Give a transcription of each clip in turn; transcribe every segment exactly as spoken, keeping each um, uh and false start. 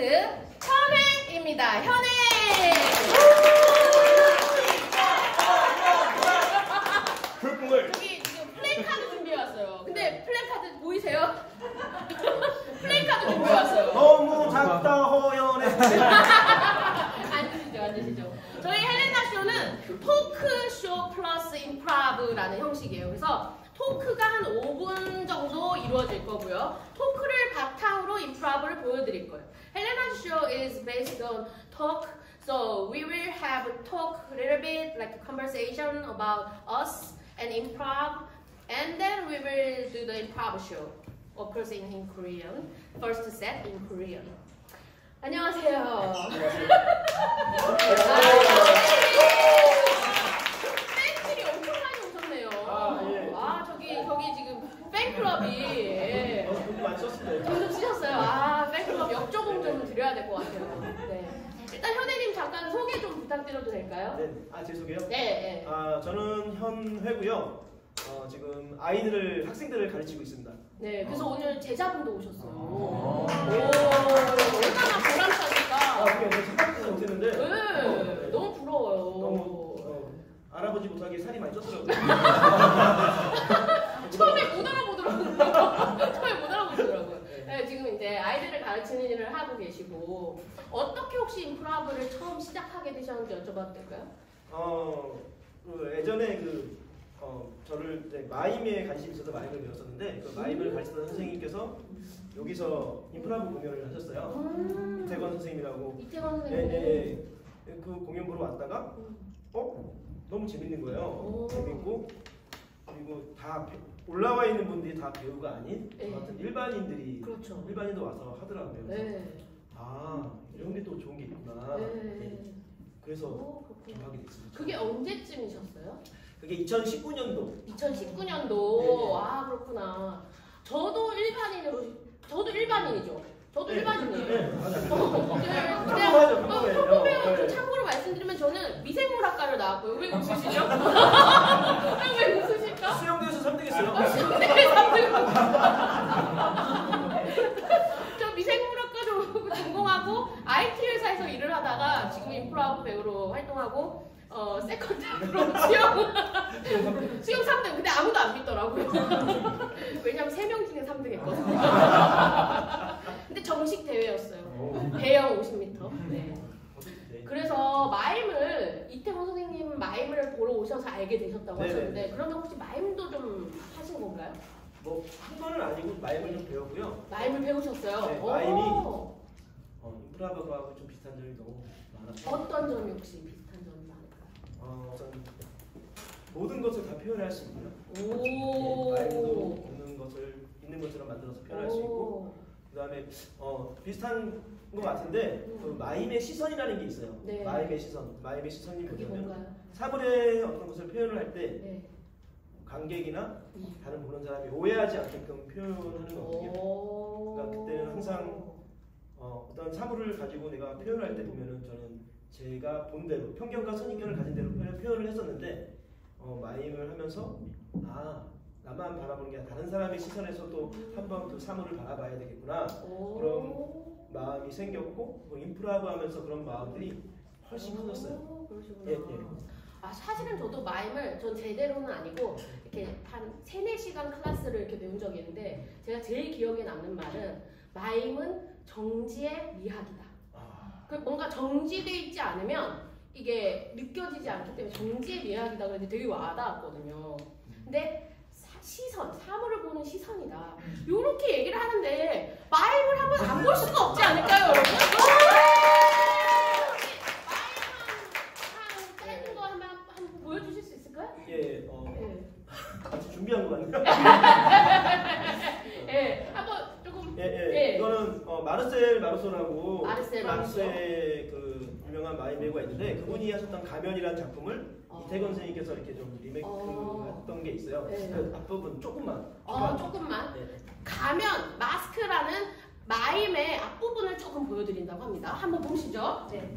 현애입니다. 현애! 저기 지금 플랜카드 준비해왔어요. 근데 플랜카드 보이세요? 플랜카드 준비해왔어요. 너무 작다 허연해. 앉으시죠, 앉으시죠. 저희 헬레나 쇼는 토크쇼 플러스 임프라브라는 형식이에요. 그래서 토크가 한 오 분 정도 이루어질 거고요. 토크를 바탕으로 임프라브를 보여드릴 거예요. 헬레나 show is based on talk. So we will have a talk a little bit like a conversation about us and improv. And then we will do the improv show. Of course in, in Korean. First set in Korean. 안녕하세요. 팬들이 엄청 많이 오셨네요. 아, 예. 아 저기 저기 지금 팬클럽이 예. 어, 돈 많이 썼어요. 돈 좀 쓰셨어요. 아 팬클럽 역조공 좀 드려야 될 것 같아요. 네. 일단 현애님 잠깐 소개 좀 부탁드려도 될까요? 네. 아, 제 소개요? 네. 네. 아, 저는 현회고요. 어, 지금 아이들을 학생들을 가르치고 있습니다. 네. 그래서 어. 오늘 제자분도 오셨어요. 오. 오. 얼마나 보람차니까. 아, 그게 제가 생각지도 못했는데. 네. 어, 네. 너무 부러워요. 너무 어, 알아보지 못하게 살이 많이 쪘더라고요. 처음에 못 알아보더라고요. 처음에 못 알아보더라고요. 네, 지금 이제 아이들을 가르치는 일을 하고 계시고 어떻게 혹시 임프라브를 처음 시작하게 되셨는지 여쭤봐도 될까요? 어, 그 예전에 그 어, 저를 이제 마임에 관심이 있어서 마임을 배웠었는데 그 마임을 가르치던 선생님께서 여기서 임프라브 공연을 하셨어요. 음. 이태권 선생님이라고. 이태권 네, 선생님. 네, 네. 그 공연 보러 왔다가 어? 너무 재밌는 거예요. 오. 재밌고 그리고 다 배, 올라와 있는 분들이 다 배우가 아닌 네. 저 같은 일반인들이 그렇죠. 일반인도 와서 하더라고요. 그래서 네. 아 이런 게 또 좋은 게 있구나. 네. 네. 그래서 오, 그렇구나. 좀 하게 됐습니다. 그게 언제쯤이셨어요? 그게 이천십구 년도. 이천십구 년도. 네네. 아 그렇구나. 저도 일반인으로 저도 일반인이죠. 저도 네. 일반인이에요. 네, 맞아요. 어, 그냥 평범하죠, 어, 평범해요. 평범해요. 네. 참고로 말씀드리면 저는 미생물학과를 나왔고요. 왜 웃으시죠? 왜 웃으실까? 수영대에서 삼 등 했어요. 네, 삼 등. 저 미생물학과 좀 전공하고 아이티 회사에서 일을 하다가 지금 인프라브 배우로 활동하고 어 세컨드로 수영 수영 삼 등. 근데 아무도 안 믿더라고요. 왜냐면 세 명 중에 삼 등 했거든요. 근데 정식 대회였어요. 배영 오십 미터. 네. 그래서 마임을 이태권 선생님 마임을 보러 오셔서 알게 되셨다고 네네. 하셨는데 그러면 혹시 마임도 좀 하신 건가요? 뭐 한 번은 아니고 마임을 좀 배웠고요. 마임을 배우셨어요? 네, 오. 마임이 어, 인프라브하고 좀 비슷한 점이 너무 많아서 어떤 점이 혹시 비슷한 점이 많을까요? 어, 우선 모든 것을 다 표현할 수 있고요. 오. 네, 마임도 없는 것을 있는 것처럼 만들어서 표현할 수 있고 오. 그 다음에 어, 비슷한 것 같은데 음. 그 마임의 시선이라는 게 있어요. 네. 마임의 시선. 마임의 시선이 그게 뭐냐면 뭔가요? 사물의 어떤 것을 표현을 할 때 네. 관객이나 음. 다른 보는 사람이 오해하지 않게끔 표현하는 거거든요. 오. 그러니까 그때는 항상 어, 어떤 사물을 가지고 내가 표현을 할 때 보면은 저는 제가 본 대로 편견과 선입견을 가진 대로 표현, 표현을 했었는데 어, 마임을 하면서 아 나만 바라보는 게 아니라 다른 사람의 시선에서 또 한 번 그 사물을 바라봐야 되겠구나. 오. 그런 마음이 생겼고 뭐 인프라브 하면서 그런 마음들이 훨씬 커졌어요. 오, 그러시구나. 예, 예. 아 사실은 저도 마임을 전 제대로는 아니고 이렇게 한 세네 시간 클래스를 이렇게 배운 적이 있는데 제가 제일 기억에 남는 말은 마임은 정지의 미학이다. 아, 그 뭔가 정지돼 있지 않으면 이게 느껴지지 않기 때문에 정지의 미학이다. 그런데 되게 와닿았거든요. 근데 사, 시선, 사물을 보는 시선이다. 요렇게 얘기를 하는데 마임을 한번 안 볼 수가 없지 않을까요, 여러분? 마임 한, 한, 거 한번 한번 보여주실 수 있을까요? 예, 어, 네. 같이 준비한 거 같네요. 예, 한번 조금. 예, 예. 예. 이거는 어, 마르셀 마르소라고 마르셀 마르소. 프랑스의 그 유명한 마임 배우가 있는데 그분이 하셨던 가면이라는 작품을 어. 이태권 선생님께서 이렇게 좀 리메이크 어. 했던 게 있어요. 네. 그 앞부분 조금만. 어, 조금만. 네. 가면, 마스크라는 마임의 앞부분을 조금 보여드린다고 합니다. 한번 보시죠. 네.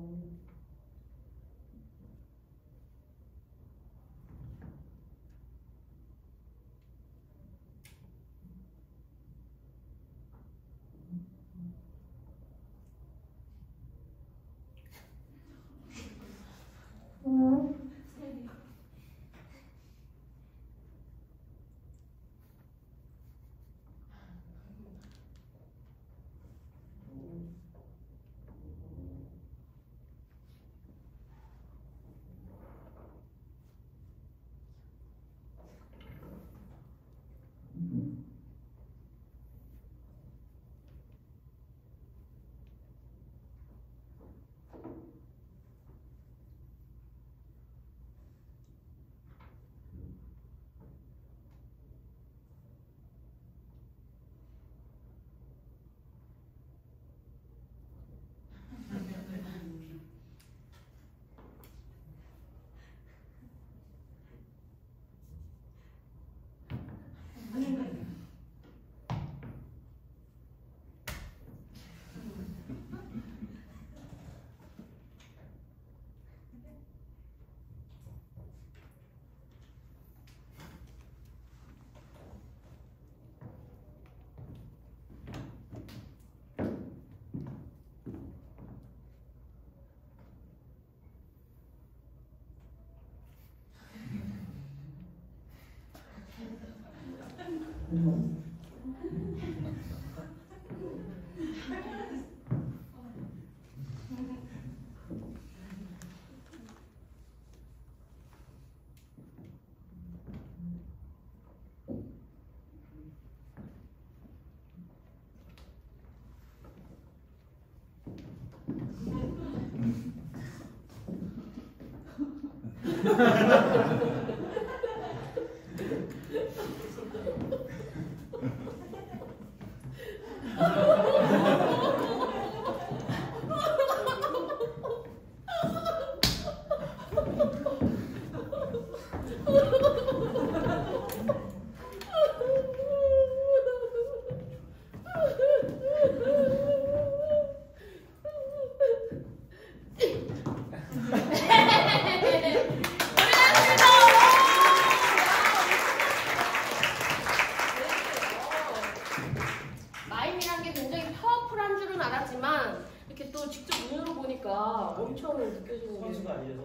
마임이란 게 굉장히 파워풀한 줄은 알았지만 이렇게 또 직접 눈으로 보니까 엄청 느껴지는 게 선수가 아니라서.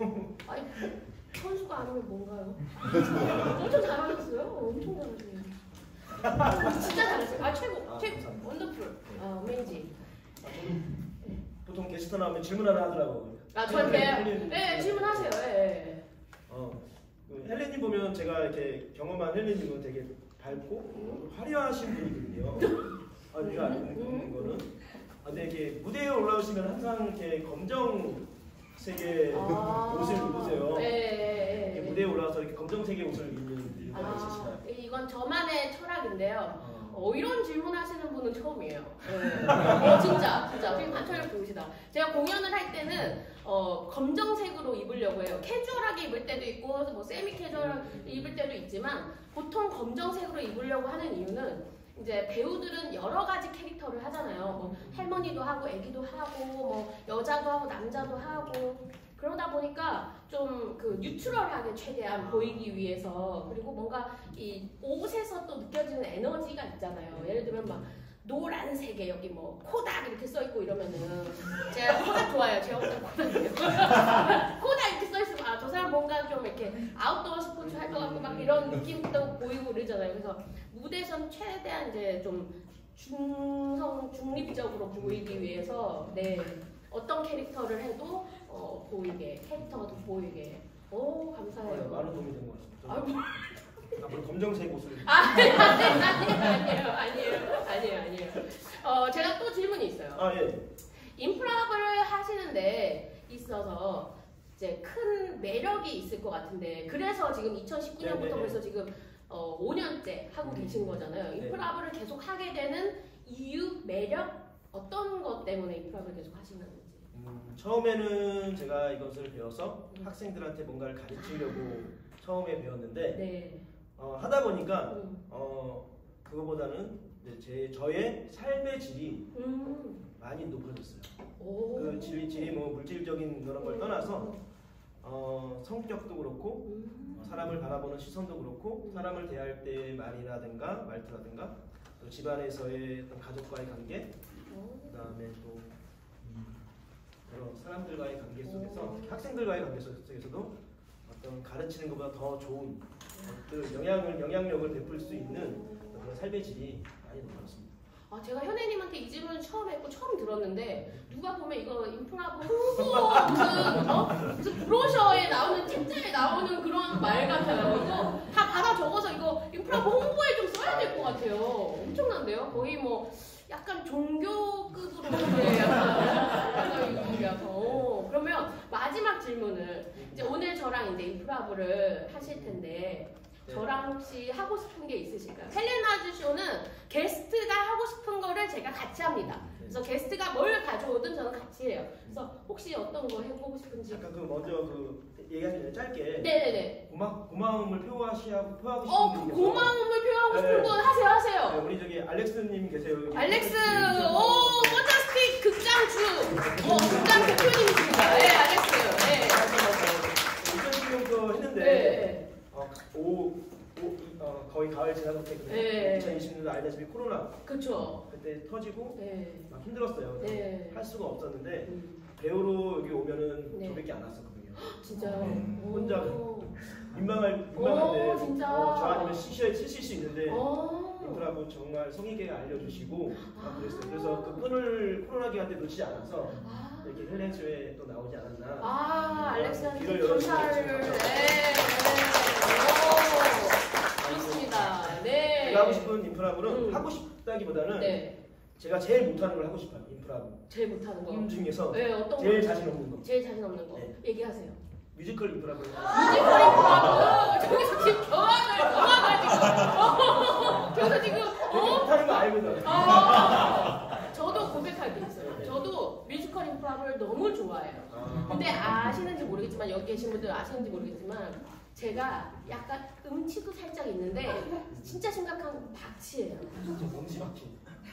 아니 선수가 아니면 뭔가요? 엄청 잘하셨어요. 엄청 잘하시네요. 진짜 잘했어요. 아 최고, 아, 최고, 감사합니다. 원더풀. 아, 어메이징. 아, 저는 보통 게스트 나오면 질문 하나 하더라고요. 아 저한테 헬렌, 네 질문하세요. 예. 네. 어, 그 헬렌님 보면 제가 이렇게 경험한 헬렌님은 되게 밝고 화려하신 분이거든요. 아, 제가 아는 거는. 아, 근데 이렇게 무대에 올라오시면 항상 이렇게 검정색의 아, 옷을 입으세요. 네, 네, 이렇게 네. 무대에 올라와서 이렇게 검정색의 옷을 입는 이유가 아, 있으시나요? 이건 저만의 철학인데요. 어. 어, 이런 질문 하시는 분은 처음이에요. 네. 어, 진짜, 진짜. 되게 관찰력 좋으시다. 제가 공연을 할 때는 어, 검정색으로 입으려고 해요. 캐주얼하게 입을 때도 있고, 뭐 세미 캐주얼 입을 때도 있지만, 보통 검정색으로 입으려고 하는 이유는 이제 배우들은 여러 가지 캐릭터를 하잖아요. 뭐 할머니도 하고, 애기도 하고, 뭐 여자도 하고, 남자도 하고. 그러다 보니까 좀 그 뉴트럴하게 최대한 보이기 위해서, 그리고 뭔가 이 옷에서 또 느껴지는 에너지가 있잖아요. 예를 들면 막 노란색에 여기 뭐 코닥 이렇게 써있고 이러면은 제가 코닥 좋아해요. 제가 혼자 코닥이에요. 코닥 이렇게 써있으면 아, 저 사람 뭔가 좀 이렇게 아웃도어 스포츠 할 것 같고 막 이런 느낌도 보이고 그러잖아요. 그래서 무대에선 최대한 이제 좀 중성, 중립적으로 보이기 위해서 네 어떤 캐릭터를 해도 어, 보이게, 캐릭터가 더 보이게. 오, 감사해요. 아, 많은 도움이 된 것 같습니다. 아, 뭐. 앞으로 검정색 옷을. 아, 아니에요, 아니에요, 아니에요, 아니에요, 아니에요. 어, 제가 또 질문이 있어요. 아, 예. 인프라를 하시는데 있어서 이제 큰 매력이 있을 것 같은데, 그래서 지금 이천십구 년부터 네네네. 벌써 지금 어, 오 년째 하고 계신 거잖아요. 인프라를 계속 하게 되는 이유, 매력, 어떤 것 때문에 인프라를 계속 하시는지. 음, 처음에는 제가 이것을 배워서 음. 학생들한테 뭔가를 가르치려고 처음에 배웠는데 네. 어, 하다 보니까 음. 어, 그거보다는 이제 제 저의 삶의 질이 음. 많이 높아졌어요. 오. 그 질이, 질이 뭐 물질적인 그런 걸 떠나서 어, 성격도 그렇고 어, 사람을 바라보는 시선도 그렇고 사람을 대할 때의 말이라든가 말투라든가 또 집안에서의 어떤 가족과의 관계 그 다음에 또 여러 사람들과의 관계 속에서 학생들과의 관계 속에서도 어떤 가르치는 것보다 더 좋은 것들 영향을 영향력을 베풀 수 있는 그런 삶의 질이 많이 높아졌습니다. 아, 제가 현애님한테 이 질문 처음 했고 처음 들었는데 누가 보면 이거 인프라부 홍보 무슨 어? 무슨 브로셔에 나오는 책자에 나오는 그런 말 같아요. 이거 다 받아 적어서 이거 인프라부 홍보에 좀 써야 될 것 같아요. 엄청난데요? 거의 뭐 약간 종교급으로 이렇게 약간 약간 약간 어. 그러면 마지막 질문을 이제 오늘 저랑 이제 인프라부를 하실 텐데. 저랑 혹시 하고 싶은 게 있으실까요? 헬레나즈 쇼는 게스트가 하고 싶은 거를 제가 같이 합니다. 그래서 게스트가 뭘 가져오든 저는 같이 해요. 그래서 혹시 어떤 거 해보고 싶은지. 잠깐 그 먼저 그 얘기하기 전에 짧게. 네네네. 고마 고마움을 표하시하고 표하고 싶은 어, 분이 고마움을 표하고 싶은 네. 건 하세요, 하세요. 네, 우리 저기 알렉스님 계세요. 여기. 알렉스, 오, 펀타스틱 극장주, 어, 극장 대표님이십니다. 네, 알렉스. 네. 이천십육 했는데. 네. 어, 오, 오, 어, 거의 가을 지나서 때 네. 이천이십 년도 알다시피 코로나 그쵸. 그때 터지고 네. 막 힘들었어요. 네. 할 수가 없었는데 음. 배우로 여기 오면은 네. 저밖에 안 왔었거든요. 진짜요? 네. 오. 혼자 민망할 민망한데 오, 진짜. 어, 저 아니면 쉬셔야 쓰실 수 있는데 오. 인프라부 정말 성의 있게 알려주시고 아, 그랬어요. 그래서 그 끈을 코로나 기간 때 놓치지 않아서 아. 이렇게 헬렌쇼에 또 나오지 않았나. 아, 알렉스한테 길을 열어주시면 감사를. 네. 오, 좋습니다. 네. 제가 하고 싶은 인프라부는 음. 하고 싶다기보다는 네. 제가 제일 못하는 걸 하고 싶어요. 인프라부. 제일 못하는 거. 임 중에서 네, 어떤 제일 거? 자신 없는 거. 제일 자신 없는 거. 네. 얘기하세요. 뮤지컬 인프라부. 뮤지컬 인프라부. 저기서 지금 경악을, 경악을 지금. 저기서 지금, 어? 못하는 거 알거든. 아, 저도 고백할 게 있어요. 저도 뮤지컬 인프라부를 너무 좋아해요. 아. 근데 아시는지 모르겠지만 여기 계신 분들 아시는지 모르겠지만 제가 약간 음치도 살짝 있는데 진짜 심각한 건 박치예요. 음치 박치.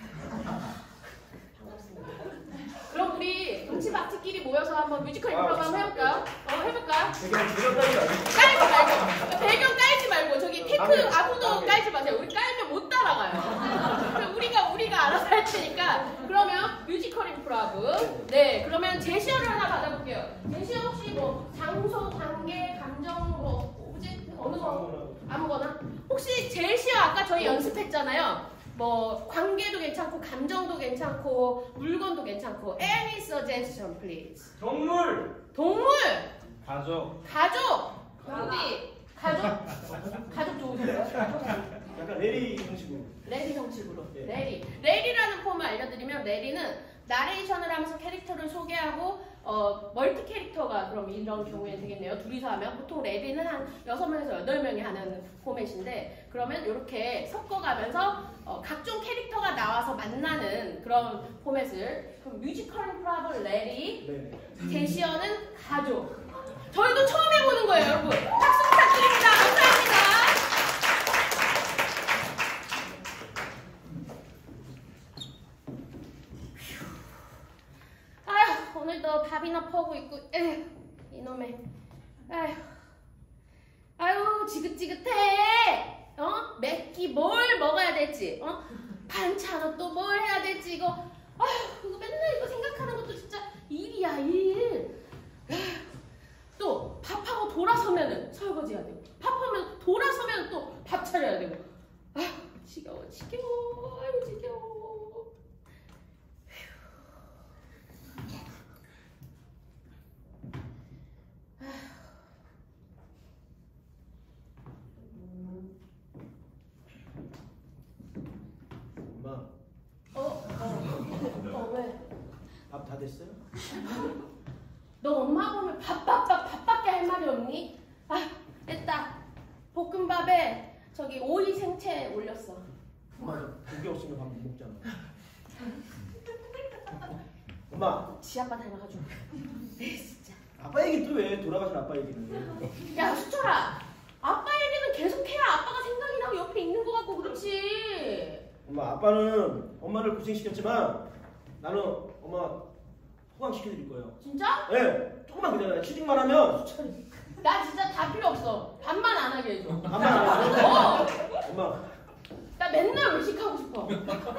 반갑습니다. 그럼 우리 음치 박치끼리 모여서 한번 뮤지컬 아, 인프라부 한번 해볼까요? 어, 해볼까요? 배경 배경 깔지 말고. 깔지 말고 배경 깔지 말고 저기 테크 아, 네. 아무도 아, 네. 깔지 마세요. 우리 깔면 못 따라가요. 그럼 우리가 우리가 알아서 할 테니까 그러면 뮤지컬 인프라부 네 그러면 제시어를 하나 받아볼게요. 제시어 혹시 뭐 장소, 관계, 감정, 뭐 오브젝트 어느 거 아무거나 혹시 제시어 아까 저희 연습했잖아요. 뭐 관계도 괜찮고 감정도 괜찮고 물건도 괜찮고 any suggestion please. 동물. 동물. 가족. 가족! 어디? 가족? 가족 좋으세요? 약간 레리 형식으로. 레디 형식으로. 네. 레디. 레디라는 폼을 알려드리면 레디는 나레이션을 하면서 캐릭터를 소개하고 어, 멀티 캐릭터가 그럼 이런 경우에 되겠네요. 둘이서 하면 보통 레디는 한 여섯 명에서 여덟 명이 하는 포맷인데 그러면 이렇게 섞어가면서 어, 각종 캐릭터가 나와서 만나는 그런 포맷을 그럼 뮤지컬 인프라부 레디 네. 제시어는 가족. 저희도 처음 해보는 거예요, 여러분. 박수 부탁드립니다. 감사합니다. 아휴, 오늘도 밥이나 퍼고 있고, 에휴, 이놈의, 아휴, 아휴, 지긋지긋해. 어? 맵기 뭘 먹어야 될지, 어? 반찬은 또 뭘 해야 될지, 이거, 아휴, 이거 맨날 이거 생각하는 것도 진짜 일이야, 일. 에휴. 또 밥하고 돌아서면은 설거지 해야 되고 밥하면 돌아서면 또 밥 차려야 되고 아휴 지겨워 지겨워 아유 지겨워. 엄마. 어? 어? 어 왜? 밥 다 됐어요? 너 엄마 보면 밥밥밥 밥밖에 할 말이 없니? 아 됐다. 볶음밥에 저기 오이 생채 올렸어. 엄마 고기 없으면 밥 못 먹잖아. 엄마. 지 아빠 닮아가지고. 네 진짜. 아빠 얘기 또 왜 돌아가신 아빠 얘기는? 야 수철아. 아빠 얘기는 계속해야 아빠가 생각이 나고 옆에 있는 거 같고 그렇지. 엄마 아빠는 엄마를 고생시켰지만 나는 엄마 호강시켜드릴 거예요. 진짜? 네, 조금만 기다려요. 취직만 하면 나 진짜 다 필요 없어. 반만 안 하게 해줘. 반만 안 해요. 어. 엄마. 나 맨날 외식하고 싶어.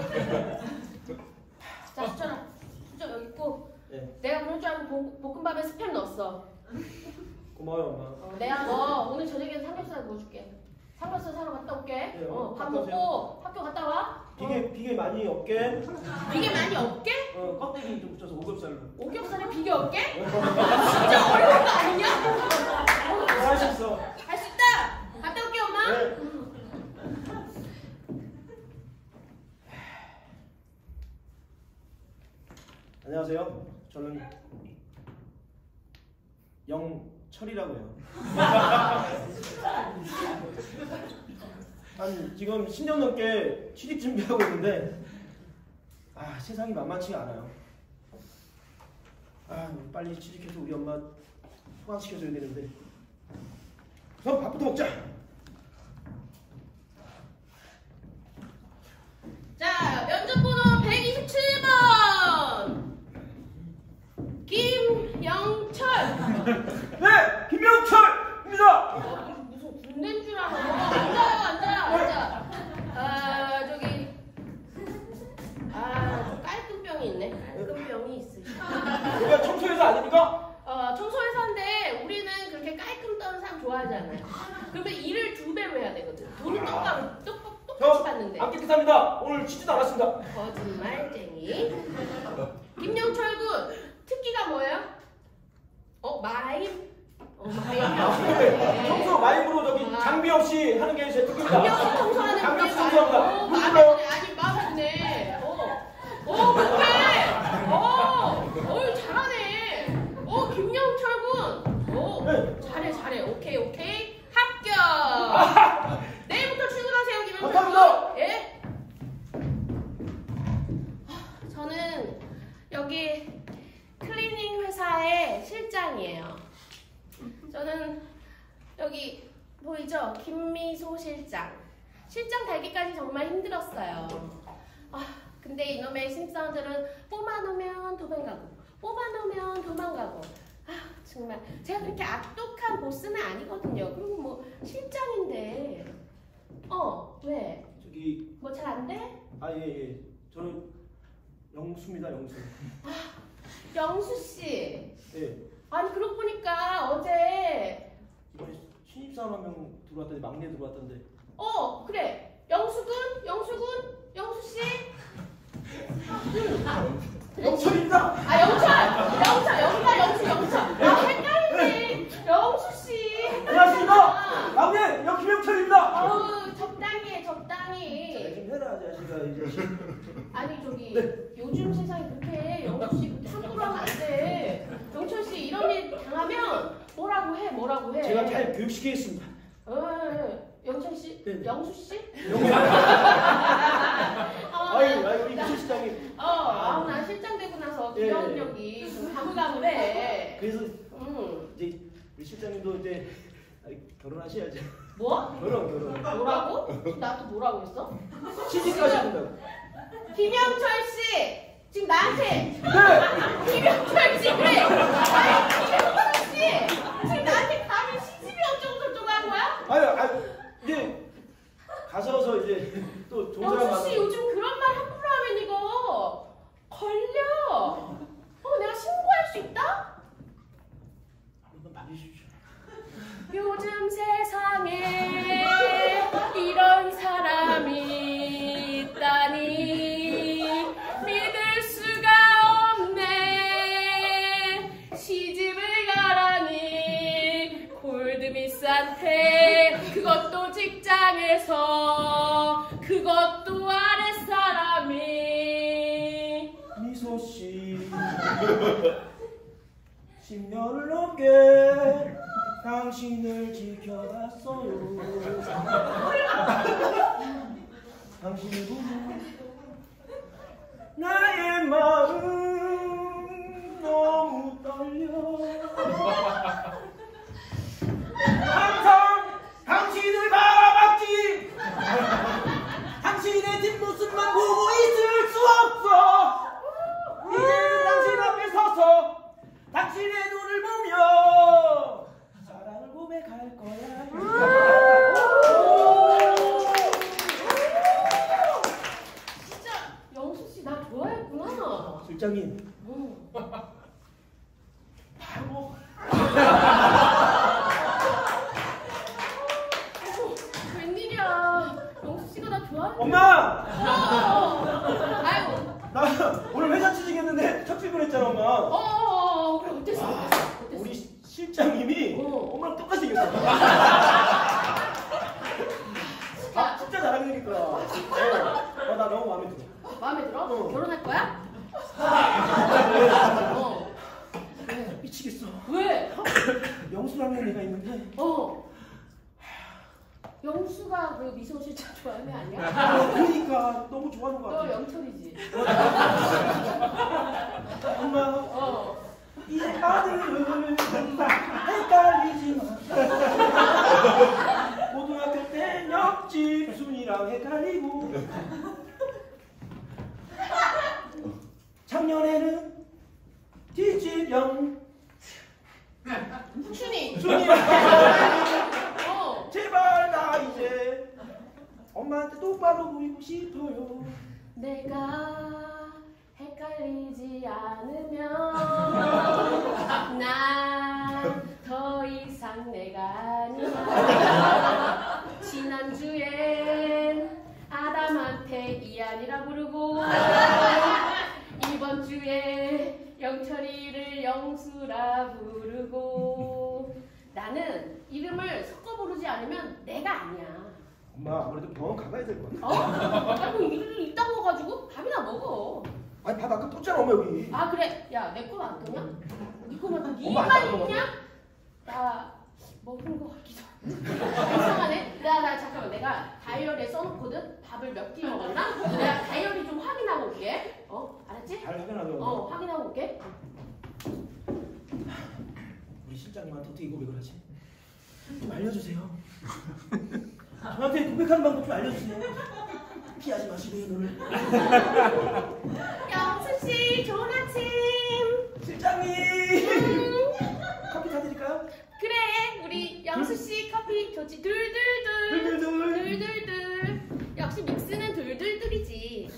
자, 수철아. 수철 여기 있고. 네. 내가 그럴 줄 알고 볶- 볶음밥에 스팸 넣었어. 고마워요, 엄마. 어, 내가 너 오늘 저녁에는 삼겹살 구워줄게. 삼겹살 사러 갔다 올게. 네, 어, 밥 갔다 먹고 학교 갔다 와. 비계 비계 많이 없게. 비계 많이 없게? 어, 껍데기 좀 붙여서 오겹살로. 오겹살에 비계 없게? 진짜 어려운 거 아니냐? 할 수 있어. 할 수 있다. 갔다 올게 엄마. 네. 안녕하세요. 저는 영철이라고 해요. 한 지금 십 년 넘게 취직 준비하고 있는데 아 세상이 만만치가 않아요. 아 빨리 취직해서 우리 엄마 소강시켜줘야 되는데 그럼 밥부터 먹자. 자, 면접 번호 백이십칠 번 김영철. 네, 김영철입니다. 어, 무슨 군대인 줄 알아. 앉아, 앉아, 앉아. 아, 저기. 아, 좀 깔끔병이 있네. 깔끔병이 있으시다. 여기가 청소회사 아닙니까? 어, 청소회사인데 우리는 그렇게 깔끔 떠는 사람 좋아하지 않아요. 그러면 일을 두 배로 해야 되거든. 돈은 똑같, 똑, 똑같이 받는데. 안 깨끗합니다. 오늘 씻지도 않았습니다. 거짓말쟁이. 김영철 군 특기가 뭐예요? 어, 마임? 어, 마임. 청소 마이크로 저기 아. 장비 없이 하는 게 제 특기입니다. 장비 없이 청소하는 장비 없이 게 청소합니다. 어, 물 마음에 불러요. 드네. 아니, 마음에 드네. 어, 어, 그래. 어, 어, 잘하네. 어, 김영철 군. 어, 네. 잘해, 잘해. 오케이, 오케이. 합격. 내일부터 출근하세요, 김영철 군. 감사합니다. 예? 저는 여기 클리닝 회사의 실장이에요. 저는 여기 보이죠? 김미소 실장. 실장 달기까지 정말 힘들었어요. 아, 근데 이놈의 심사원들은 뽑아놓으면 도망가고 뽑아놓으면 도망가고. 아, 정말 제가 그렇게 악독한 보스는 아니거든요. 그리고 뭐 실장인데. 어, 왜? 저기 뭐 잘 안 돼? 아 예 예. 저는 영수입니다, 영수. 영수 씨. 예. 아니 그러고 보니까 어제 이번에 신입사원 한 명 들어왔더니 막내 들어왔던데. 어 그래 영수군 영수군 영수 씨. 영철입니다. 아 영철 영철 영철 영수 영철. 아 헷갈리네. 영수 씨. 안녕하십니까. 막내 영 김영철입니다. 어우 적당히 해 적당히. 좀 해라 자식아 이제. 아니 저기 네. 요즘 세상에 그렇게 영수 씨 그렇게 함부로 하면 안 돼. 영철 씨 이런 일 당하면 뭐라고 해 뭐라고 해. 제가 잘 교육시키겠습니다. 어, 영철 씨? 네. 영수 씨? 영수. 어, 아유, 아유 우리 나- 김 실장님. 어, 아, 난 실장 되고 나서 예. 기억력이 좀 가물가물해. 그래서 음. 이제 우리 실장님도 이제 결혼하셔야죠. 뭐? 결혼 결혼. 뭐라고? 지금 나한테 뭐라고 했어? 취직까지 한다고. 김영철 씨! 지금 나한테! 네. 김영철 씨! 그래! 아니, 김영철 씨! 지금 나한테 감히 시집이 어쩌고 저쩌고 한 거야? 아유, 아유 이제 가셔서 이제 또 좋은 사람 영수 씨 만나고. 요즘 그런 말 함부로 하면 이거 걸려! 어, 내가 신고할 수 있다? 한번 봐주십시오. 요즘 세상에 이런 사람이 있다니 믿을 수가 없네. 시집을 가라니 골드미스한테 그것도 직장에서 그것도 아랫사람이. 미소 씨. 십 년을 넘게 당신을 지켜봤어요. 당신을 보고 나의 마음 너무 떨려. 항상 당신을 바라봤지. 당신의 뒷모습만 보고 있을 수 없어. 이제는 당신 앞에 서서 당신의 눈을 보며 사랑을 고백할 거야. 진짜 영수 씨 나 좋아했구나. 실장님. 응. 바로. 웬일이야. 영수 씨가 나 좋아해? 엄마! 어. 아이고. 나 오늘 회사 취직했는데 첫 출근했잖아, 엄마. 어어어. 그래 어땠어? 어땠어? 어땠어? 우리 시- 실장님이 어. 엄마랑 똑같이 생겼어. 아, 진짜 잘하니까. 어, 어, 나 너무 마음에 들어. 마음에 들어? 어. 결혼할 거야? 어. 왜? 미치겠어. 왜? 영수라는 애가 있는데. 어. 영수가 그 미소 실장 좋아하는 애 아니야? 아, 그러니까 너무 좋아하는 거 너 같아. 영철이지? 엄마, 어. 이 아들은 헷갈리지 마. 고등학교 때 옆집 순이랑 헷갈리고, 작년에는 뒷집 영 순이. 순이랑 어. 제발 나 이제 엄마한테 똑바로 보이고 싶어요. 내가 헷갈리지 않으면 난 더 이상 내가 아니야. 지난주엔 아담한테 이안이라 부르고 이번 주에 영철이를 영수라 부르고 나는 이름을 섞어 부르지 않으면 내가 아니야. 엄마 아무래도 병원 가봐야 될 것 같아. 어? 아이고 이를 이딴 거 가지고 밥이나 먹어. 아니 밥 아까 떴잖아 엄마 여기. 아 그래. 야 내 거는 안 떴냐? 네 거만 네 엄마, 입만 안 떴어. 있냐? 나 먹은 거 같기도 하고. 이상하네. 나, 나 잠깐만 내가 다이어리에 써놓거든. 밥을 몇 끼 먹었나? 내가 다이어리 좀 확인하고 올게. 어? 알았지? 잘 확인하려. 어 확인하고 올게. 우리 실장님한테 어떻게 고백을 하지? 좀 알려주세요. 저한테 고백하는 방법 좀 알려주세요. 피하지 마시고요 눈을. 영수씨 좋은 아침. 실장님. 음, 커피 사드릴까요? 그래 우리 영수씨 커피 좋지. 둘둘둘 둘둘둘. 둘둘둘. 역시 믹스는 둘둘둘이지.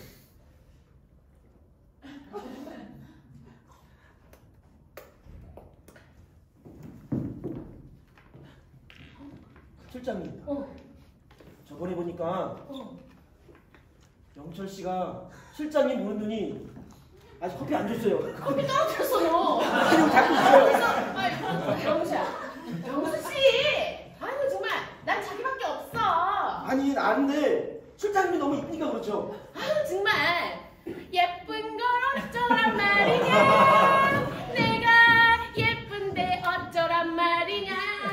실장님. 어. 저번에 보니까 어. 영철 씨가 실장님 보는 눈이 아직 커피 안 줬어요. 커피 떨어뜨렸어 너. 지금 잡고 있어요. 그래서 아이 영수야. 영수씨. 아이고 정말 난 자기밖에 없어. 아니 안돼. 실장님이 너무 이쁘니까 그렇죠. 아유 정말 예쁜 걸 어쩌란 말이냐. 내가 예쁜데 어쩌란 말이냐.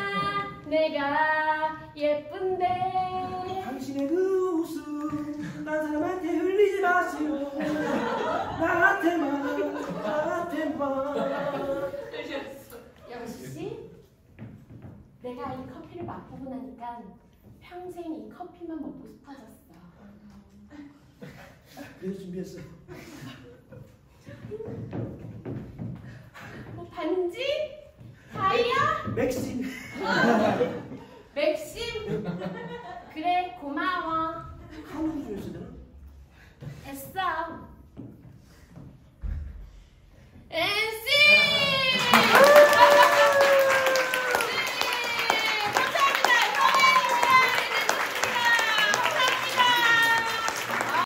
내가 예쁜데. 당신의 그 웃음 난 사람한테 흘리지 마세요. 나한테만 나한테만. 영수씨 내가 이 커피를 맛보고 나니까 평생 이 커피만 먹고 싶어졌어. 그래서 준비했어요. 뭐 반지? 다이아? 맥심. 맥심? 그래 고마워. 한국이 좋았어야 되나? 됐어. 엔씨